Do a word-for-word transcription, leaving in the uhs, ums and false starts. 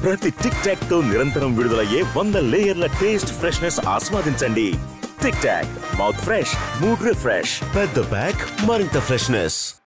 ప్రతి tick talk తో నిరంతరం విడుదలయ్యే వంద లేయర్ల టేస్ట్ ఫ్రెష్నెస్ ఆస్వాదించండి. Tic Tac, mouth fresh, mood refresh. పెద్ద ప్యాక్, మరింత ఫ్రెష్నెస్.